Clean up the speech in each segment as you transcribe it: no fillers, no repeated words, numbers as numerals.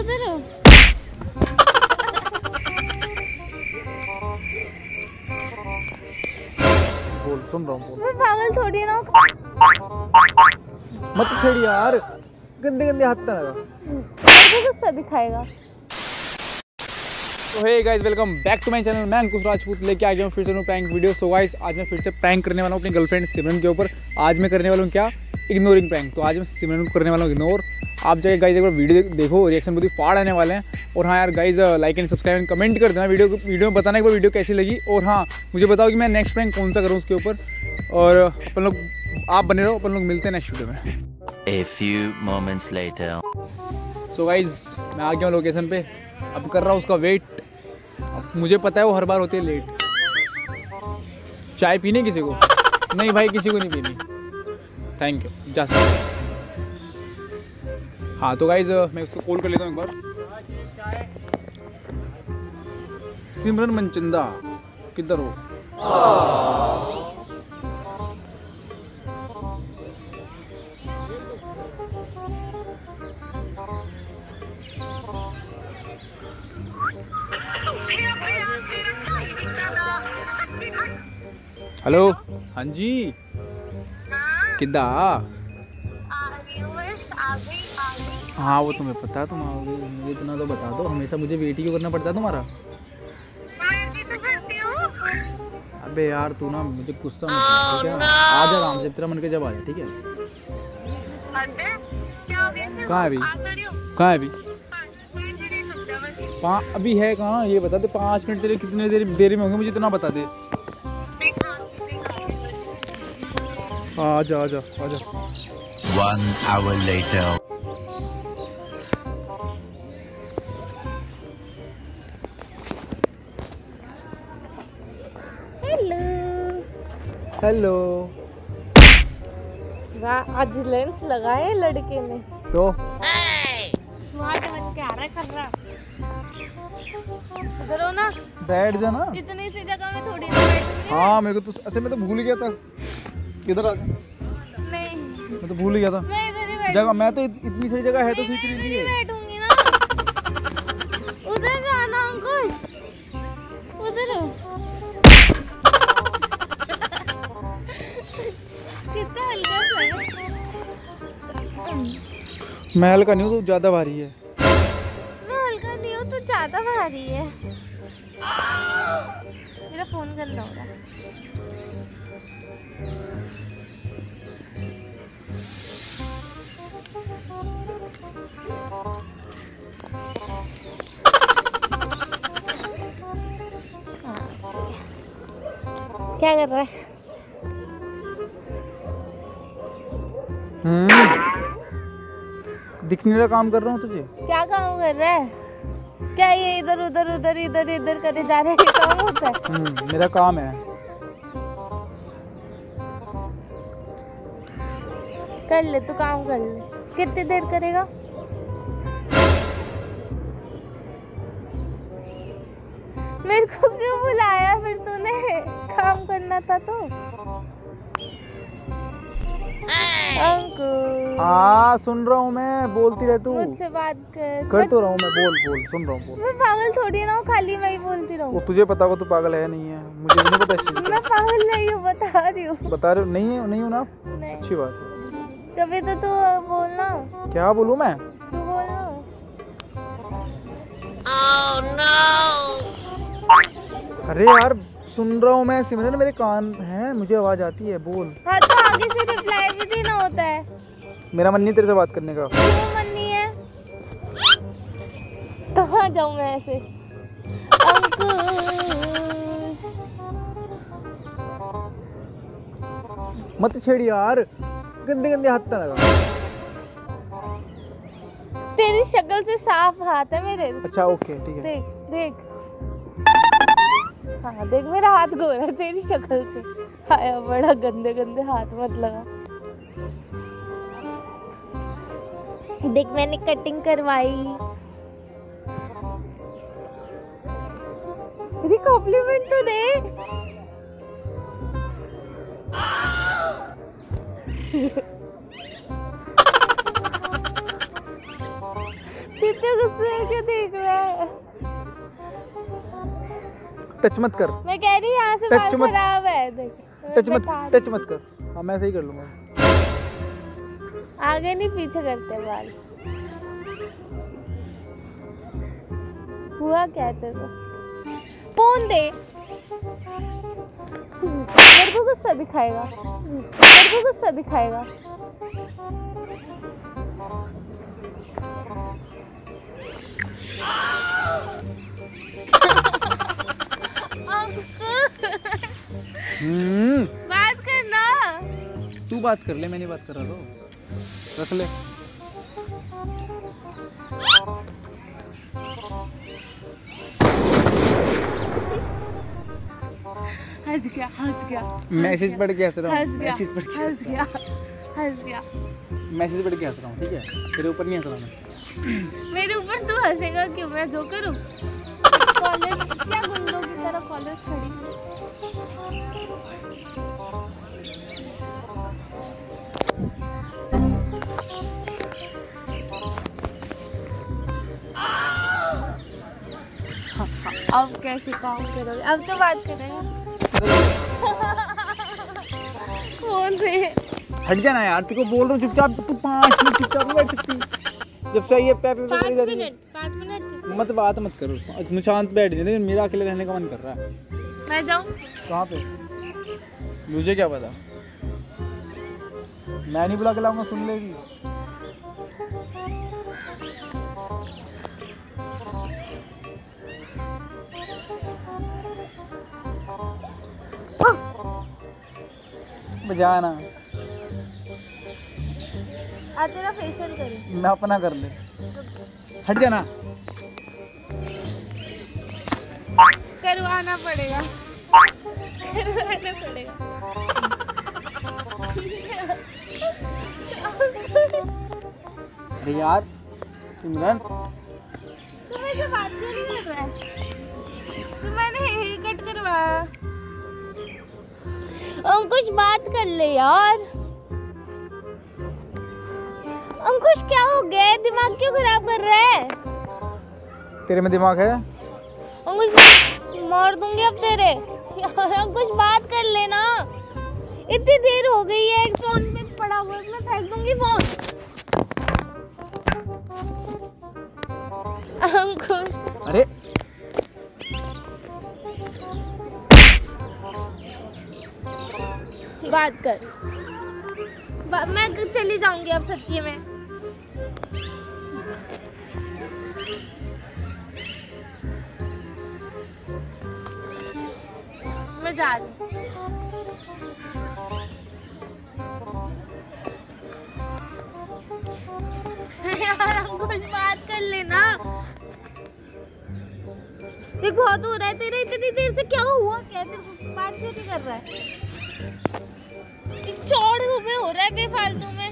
उधर हो। बोल, सुन रहा हूँ। मैं पागल थोड़ी ना हूँ। मत छेड़ यार, गंदे गंदे हाथ ना लगा। मेरे को गुस्सा दिखाएगा। तो hey guys, welcome back to my channel. मैं अंकुश राजपूत लेके आ गया हूँ फिर से प्रैंक वीडियो। सो गाइस, आज मैं फिर से प्रैंक करने वाला हूँ अपनी गर्लफ्रेंड सिमरन के ऊपर। आज मैं करने वाला हूँ क्या, इग्नोरिंग प्रैंक। तो आज मैं सिमरन को करने वाला हूँ इग्नोर। आप जाके गाइस एक बार वीडियो देखो, रिएक्शन बहुत ही फाड़ आने वाले हैं। और हाँ यार guys, like and subscribe and comment कर देना वीडियो में, बताना एक बार वीडियो कैसी लगी। और हाँ, मुझे बताओ कि मैं नेक्स्ट प्रैंक कौन सा करूँ उसके ऊपर। और अपन लोग आप बने रहो, अपन लोग मिलते हैं नेक्स्ट वीडियो में। A few moments later. So guys, मैं आ गया हूँ लोकेशन पे। अब कर रहा हूँ उसका वेट। अब मुझे पता है वो हर बार होती है लेट। चाय पीने किसी को? नहीं भाई, किसी को नहीं पीनी। थैंक यू, जा सकते। हाँ तो गाइस, मैं उसको कॉल कर लेता हूँ एक बार। सिमरन मनचंदा, किधर हो? हेलो, हाँ जी, किदा? हाँ वो तुम्हें पता है, तुम आओगे। मुझे इतना तो बता दो, हमेशा मुझे वेट ही क्यों करना पड़ता है तुम्हारा? अबे यार तू ना मुझे गुस्सा मत कर, ठीक है? आ जा आराम से, तेरा मन के जब आ जा, ठीक है? कहाँ है अभी? कहाँ है अभी? अभी है कहाँ ये बता दे। 5 मिनट तेरे कितने देरी में होंगे, मुझे इतना बता दे। आजा आजा आजा। 1 hour later. हेलो। हेलो। वाह, आज लेंस लगाए लड़के ने तो स्मार्ट बन के आ रहा है, कर रहा। इधर हो ना, बैठ जा ना। इतनी सी जगह में थोड़ी ना बैठूंगी। हाँ मेरे को तो अच्छा, मैं तो भूल गया था। इधर आ जा। नहीं, मैं तो भूल ही गया था मैं इधर ही जगह। मैं तो इतनी सारी जगह है तो सीख रही है। बैठूंगी ना। उधर जाना अंकुश, उधर हो। कितना हल्का सा है। मैं हल्का नहीं हूँ, तो ज्यादा भारी है। मैं हल्का नहीं हूँ, तो ज्यादा भारी है। मेरा फोन गंदा हो रहा है। क्या कर रहा है? दिखने का काम कर रहा हूँ तुझे। क्या काम कर रहा है? क्या ये इधर उधर उधर इधर इधर करे जा रहा है? ये काम होता है? मेरा काम है। कर ले, तू काम कर ले। कितनी देर करेगा? मेरे को क्यों बुलाया फिर तूने? काम करना था तो। अंकुश, हाँ सुन रहा हूँ मैं, बोलती रह तू। मुझसे बात कर तो रहा हूँ मैं, बोल बोल, सुन रहा हूँ, बोल। मैं पागल थोड़ी ना हूँ, खाली मैं ही बोलती रहूँ। वो तुझे पता होगा तू पागल है नहीं है, मुझे नहीं पता इस चीज़ का। मैं पागल नहीं हूँ, बता रही हूँ। बता रहे हो? नहीं हूँ ना? नहीं। अच्छी बात है। तभी तो तू बोलना। क्या बोलूँ मैं? तू बोलना। अरे यार सुन रहा हूँ मैं सिमरन, मेरे कान हैं, मुझे आवाज आती है, बोल। हाँ तो आगे से रिप्लाई भी देना होता है। मेरा मन नहीं तेरे से बात करने का। क्यों मन नहीं है? कहाँ जाऊँ मैं ऐसे? अंकुश, मत छेड़ यार, गंदे गंदे हाथ ना लगा। तेरी शक्ल से साफ हाथ है मेरे। अच्छा ओके ठीक है। देख देख, हाँ देख, मेरा हाथ गोरा है तेरी शक्ल से। आया बड़ा गंदे गंदे हाथ मत लगा। देख मैंने कटिंग करवाई। मेरी कॉम्प्लीमेंट तो दे। कितने मुझे गुस्से में क्यों देख रहा है? टच मत कर, मैं कह रही यहाँ से बाल खराब है, देख। टच मत कर। हाँ मैं ऐसे ही कर लूंगा। आगे नहीं पीछे करते बाल। हुआ क्या तेरे को? फोन दे। मेरे को गुस्सा दिखाएगा, मेरे को गुस्सा दिखाएगा। बात करना। तू बात कर ले, मैं नहीं बात कर रहा। तो रख ले। हंस गया। मैसेज पढ़ के हंस रहा हूँ। हंस गया। मैसेज पढ़ के हंस रहा हूँ, ठीक है? तेरे ऊपर नहीं हंस रहा मैं। मेरे ऊपर तू हंसेगा क्यों? मैं जो करूँ कॉलेज क्या गुंडों की तरह कॉलेज खड़ी। अब कैसे काम करोगे? अब तो बात करेंगे। कौन है? हट जाना यार, तेरे को बोल रहा हूँ चुपचाप। तू 5 मिनट चुपचाप नहीं बैठ सकती। जब से ये पैप 5 मिनट मत बात मत करो। मैं शांत बैठ नहीं, मेरा अकेले रहने का मन कर रहा है। मैं जाऊँ? कहाँ पे? मुझे क्या पता, मैं नहीं बुला के लाऊंगा, सुन लेगी। बजाना। आ तेरा फेशियल करें। मैं अपना कर ले। हट जाना। करवाना पड़ेगा, करवाना पड़ेगा। अरे यार सिमरन, तुम ऐसे बात क्यों नहीं कर रहा है? तो मैंने हेयर कट करवाया। अंकुश बात कर ले यार। अंकुश क्या हो गया? दिमाग क्यों खराब कर रहा है? तेरे में दिमाग है? अंकुश मार दूंगी अब तेरे। यार अंकुश बात कर लेना, इतनी देर हो गई है, फोन पे पड़ा हुआ है, मैं फेंक दूंगी फोन। अंकुश अरे बात कर। मैं चली जाऊंगी अब सच्ची में। मैं जा रही हूँ। यार कुछ बात कर लेना। ये बहुत हो रहा है तेरे, इतनी देर से क्या हुआ? क्या तेरे को बात क्यों नहीं कर रहा है? चौड़ में हो रहा है बेफालतू में।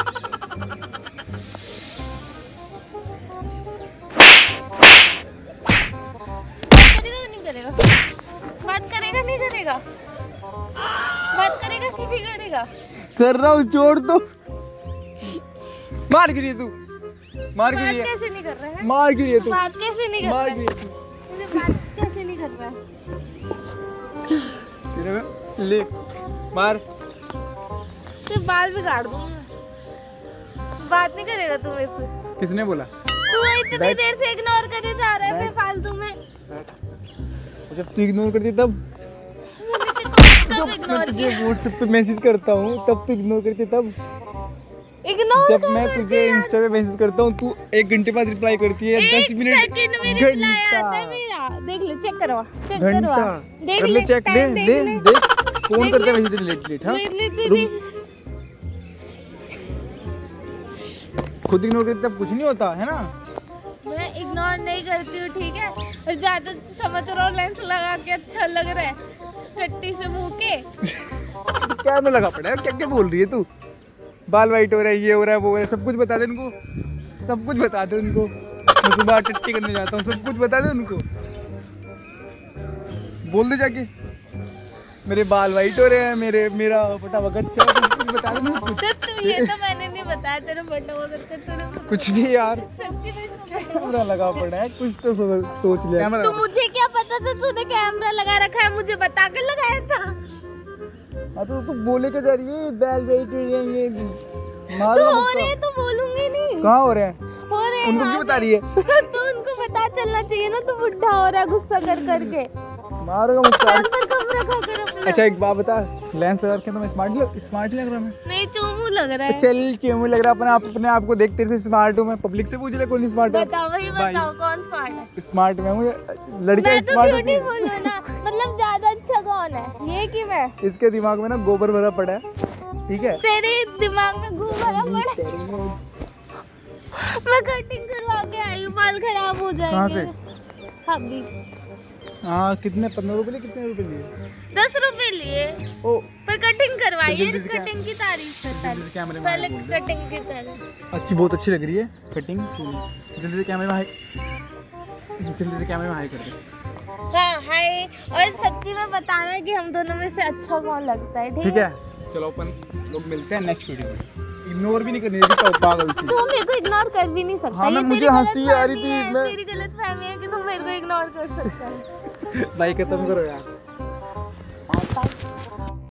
करेगा बात करेगा नहीं करेगा? बात करेगा कि नहीं करेगा? कर रहा हूँ, छोड़ दो। मार गिरी तू, मार गिरी है। कैसे नहीं कर रहा है? मार गिरी है तू, बात कैसे नहीं कर रहा मार है? गिरी है तू। बात कैसे नहीं कर रहा है? तेरे में ले मार। तो बाल बिगाड़ दूंगा। बात नहीं करेगा तू मेरे से? किसने बोला? तू इतनी देर से इग्नोर करे जा रहा है बेफालतू में। जब तू इग्नोर करती तब कब इग्नोर तुझे व्हाट्सएप पे मैसेज करता हूँ तब तू इग्नोर करती। तब इग्नोर जब मैं तुझे इंस्टा पे मैसेज करता हूँ तू 1 घंटे बाद रिप्लाई करती है। 10 मिनट सेकंड में रिप्लाई आता है मेरा। देख ले, चेक करवा, चेक करवा, देख कर ले, चेक ले, देख फोन करते हैं वैसे लेट। हाँ खुद इग्नोर करते तब कुछ नहीं होता है ना। मैं इग्नोर नहीं करती हूँ, ठीक है? और ज्यादा समझ रहा हूँ, लेंस लगा के अच्छा लग रहा है टट्टी से मुंह के। क्या में लगा पड़ा है? क्या क्या बोल रही है तू? बाल वाइट हो रहा है, ये हो रहा है, वो हो रहा है, सब कुछ बता दे उनको, सब कुछ बता दे उनको। मैं सुबह टट्टी करने जाता हूँ, सब कुछ बता दे उनको। बोल दे जाके मेरे बाल वाइट हो रहे हैं, मेरा फटाफट अच्छा, सब कुछ बता दे। तो ये तो मैंने नहीं बताया तेरा बर्थडे हुआ करके तूने कुछ भी यार, सच्ची में कैमरा लगा पड़ा है, कुछ तो सोच लिया। तो मुझे क्या पता था तूने कैमरा लगा रखा है, मुझे बता कर लगाया था। हाँ तो तू बोले क्या जा रही है, बैल बैठ ये तो हो रहे हैं तो बोलूंगी नहीं। कहाँ हो रहे हैं? हो रहे हैं, उनको हाँ क्यों बता से। रही है? तो उनको पता चलना चाहिए ना, तू बुढ़ा हो रहा है गुस्सा कर करके। मारूंगा मुझको। अंदर कम रखा कर अपना। अच्छा एक बात बता, लेंस लगा के तो मैं स्मार्ट लग रहा मैं? नहीं चोमू लग रहा है। चल चेमू लग रहा है, अपने आप को देख तेरे से स्मार्ट हूँ मैं, पब्लिक से पूछ ले कौन स्मार्ट है? बताओ वही भाई। बताओ कौन स्मार्ट है? स्मार्ट में मुझे लड़कियां मैं तो स्मार्ट होती हैं। ब्यूटीफुल हूँ ना, मतलब ज्यादा अच्छा कौन है, ये कि मैं? इसके दिमाग में ना गोबर भरा पड़ा है, ठीक है? तेरे दिमाग में घूम भरा पड़ा है। मैं कटिंग करवा के आई हूँ, बाल खराब हो जाएंगे। कहाँ से? अभी हाँ कितने, 15 रुपए लिए, कितने रुपए लिए? 10 रुपए लिए, ओ पर कटिंग करवाइए। जल्दी से कटिंग की तारीफ करता जल्दी से कैमरे में पहले हाय बोल दे। कटिंग की तारीफ। अच्छी, बहुत अच्छी लग रही है कटिंग। जल्दी से कैमरे में हाय, जल्दी से कैमरे में हाय कर दे। हाँ हाय, और सच्ची में बताना है कि हम दोनों में से अच्छा कौन लगता है, ठीक है? चलो अपन लोग मिलते हैं नेक्स्ट वीडियो में। इग्नोर भी नहीं करनी है पागल सी। तू मेरे को इग्नोर कर भी नहीं सकता। हाँ, ये मैं मुझे तेरी हंसी आ रही गलतफहमी थी, है, मैं- तेरी गलतफहमी है कि तुम मेरे को इग्नोर कर सकता है। भाई खत्म करो यार।